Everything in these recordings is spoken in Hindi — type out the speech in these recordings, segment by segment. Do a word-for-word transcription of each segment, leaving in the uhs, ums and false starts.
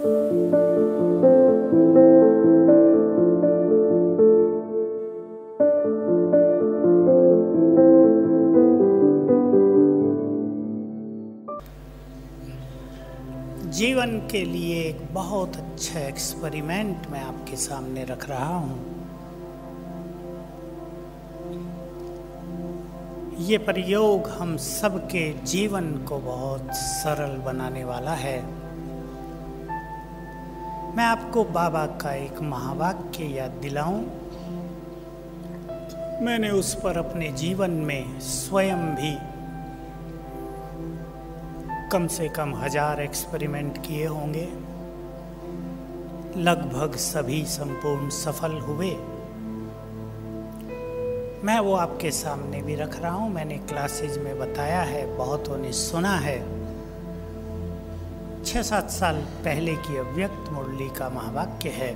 जीवन के लिए एक बहुत अच्छा एक्सपेरिमेंट मैं आपके सामने रख रहा हूँ। ये प्रयोग हम सबके जीवन को बहुत सरल बनाने वाला है। मैं आपको बाबा का एक महावाक्य याद दिलाऊं। मैंने उस पर अपने जीवन में स्वयं भी कम से कम हजार एक्सपेरिमेंट किए होंगे। लगभग सभी संपूर्ण सफल हुए। मैं वो आपके सामने भी रख रहा हूँ। मैंने क्लासेज में बताया है, बहुतों ने सुना है। छह सात साल पहले की अव्यक्त मुरली का महावाक्य है।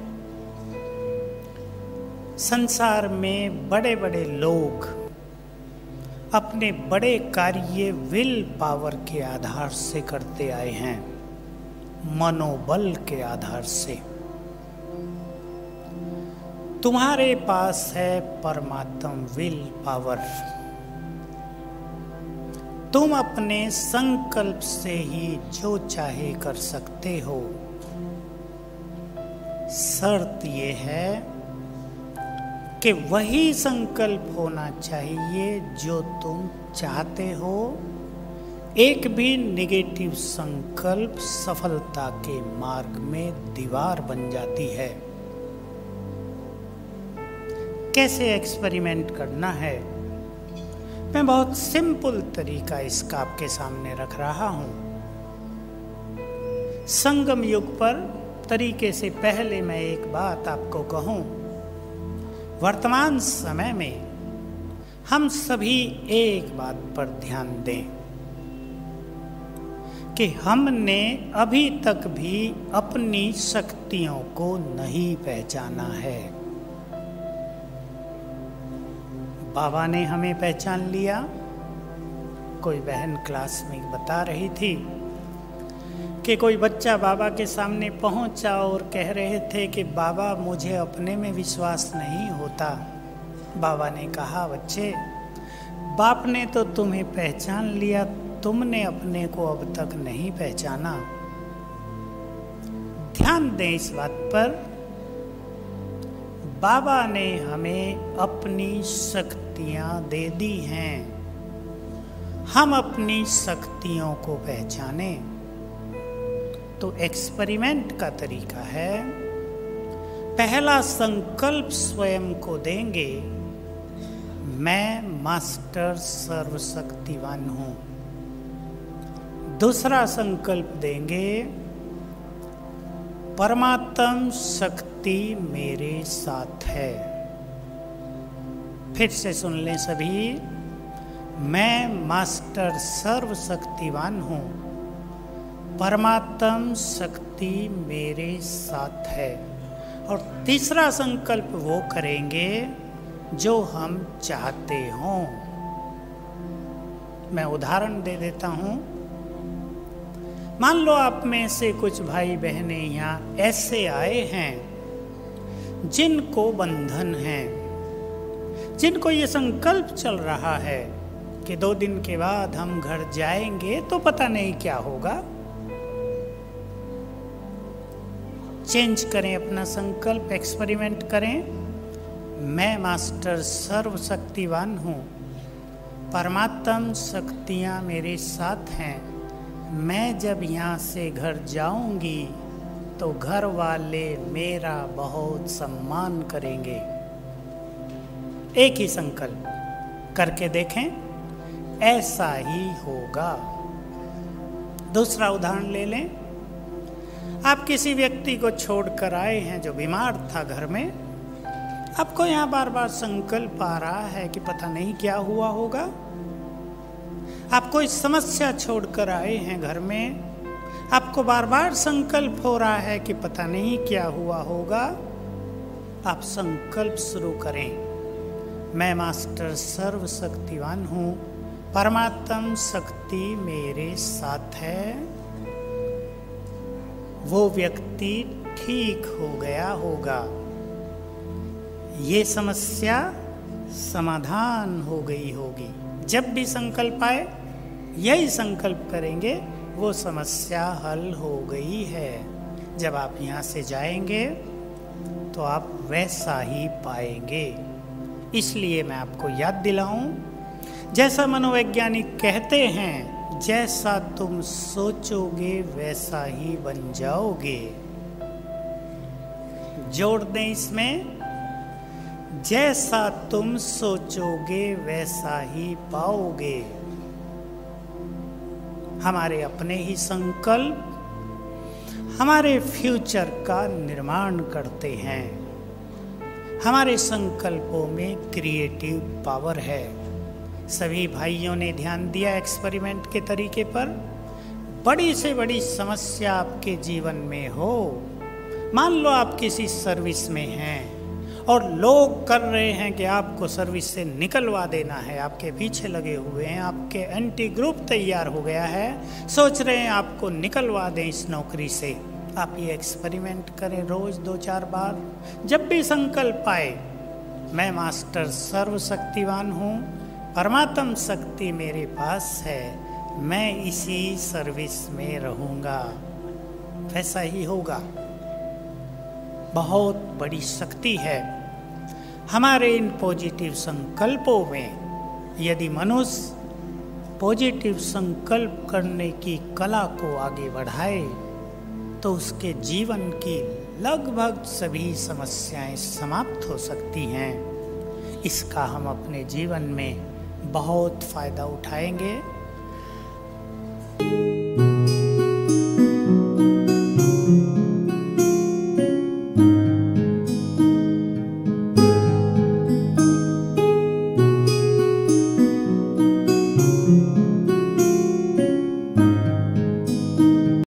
संसार में बड़े बड़े लोग अपने बड़े कार्य विल पावर के आधार से करते आए हैं, मनोबल के आधार से। तुम्हारे पास है परमात्म विल पावर। तुम अपने संकल्प से ही जो चाहे कर सकते हो। शर्त ये है कि वही संकल्प होना चाहिए जो तुम चाहते हो। एक भी नेगेटिव संकल्प सफलता के मार्ग में दीवार बन जाती है। कैसे एक्सपेरिमेंट करना है, मैं बहुत सिंपल तरीका इसका आपके सामने रख रहा हूं। संगम युग पर तरीके से पहले मैं एक बात आपको कहूं। वर्तमान समय में हम सभी एक बात पर ध्यान दें कि हमने अभी तक भी अपनी शक्तियों को नहीं पहचाना है। बाबा ने हमें पहचान लिया। कोई बहन क्लास में बता रही थी कि कोई बच्चा बाबा के सामने पहुंचा और कह रहे थे कि बाबा मुझे अपने में विश्वास नहीं होता। बाबा ने कहा, बच्चे, बाप ने तो तुम्हें पहचान लिया, तुमने अपने को अब तक नहीं पहचाना। ध्यान दें इस बात पर। बाबा ने हमें अपनी शक्तियां दे दी हैं। हम अपनी शक्तियों को पहचाने। तो एक्सपेरिमेंट का तरीका है, पहला संकल्प स्वयं को देंगे, मैं मास्टर सर्वशक्तिवान हूं। दूसरा संकल्प देंगे, परमात्म शक्ति मेरे साथ है। फिर से सुन लें सभी, मैं मास्टर सर्वशक्तिवान हूं, परमात्म शक्ति मेरे साथ है। और तीसरा संकल्प वो करेंगे जो हम चाहते हों। मैं उदाहरण दे देता हूं। मान लो आप में से कुछ भाई बहनें यहाँ ऐसे आए हैं जिनको बंधन है, जिनको ये संकल्प चल रहा है कि दो दिन के बाद हम घर जाएंगे तो पता नहीं क्या होगा। चेंज करें अपना संकल्प, एक्सपेरिमेंट करें। मैं मास्टर सर्वशक्तिवान हूँ, परमात्म शक्तियाँ मेरे साथ हैं। मैं जब यहाँ से घर जाऊंगी तो घर वाले मेरा बहुत सम्मान करेंगे। एक ही संकल्प करके देखें, ऐसा ही होगा। दूसरा उदाहरण ले लें। आप किसी व्यक्ति को छोड़कर आए हैं जो बीमार था घर में। आपको यहाँ बार बार संकल्प आ रहा है कि पता नहीं क्या हुआ होगा। आप कोई समस्या छोड़कर आए हैं घर में। आपको बार बार संकल्प हो रहा है कि पता नहीं क्या हुआ होगा। आप संकल्प शुरू करें, मैं मास्टर सर्वशक्तिवान हूँ, परमात्म शक्ति मेरे साथ है। वो व्यक्ति ठीक हो गया होगा। ये समस्या समाधान हो गई होगी। जब भी संकल्प आए यही संकल्प करेंगे, वो समस्या हल हो गई है। जब आप यहाँ से जाएंगे तो आप वैसा ही पाएंगे। इसलिए मैं आपको याद दिलाऊं, जैसा मनोवैज्ञानिक कहते हैं, जैसा तुम सोचोगे वैसा ही बन जाओगे। जोड़ दें इसमें, जैसा तुम सोचोगे वैसा ही पाओगे। हमारे अपने ही संकल्प हमारे फ्यूचर का निर्माण करते हैं। हमारे संकल्पों में क्रिएटिव पावर है। सभी भाइयों ने ध्यान दिया एक्सपेरिमेंट के तरीके पर। बड़ी से बड़ी समस्या आपके जीवन में हो, मान लो आप किसी सर्विस में हैं और लोग कर रहे हैं कि आपको सर्विस से निकलवा देना है, आपके पीछे लगे हुए हैं, आपके एंटी ग्रुप तैयार हो गया है, सोच रहे हैं आपको निकलवा दें इस नौकरी से। आप ये एक्सपेरिमेंट करें रोज दो चार बार। जब भी संकल्प आए, मैं मास्टर सर्वशक्तिवान हूँ, परमात्म शक्ति मेरे पास है, मैं इसी सर्विस में रहूँगा, वैसा ही होगा। बहुत बड़ी शक्ति है हमारे इन पॉजिटिव संकल्पों में। यदि मनुष्य पॉजिटिव संकल्प करने की कला को आगे बढ़ाए तो उसके जीवन की लगभग सभी समस्याएं समाप्त हो सकती हैं। इसका हम अपने जीवन में बहुत फायदा उठाएंगे।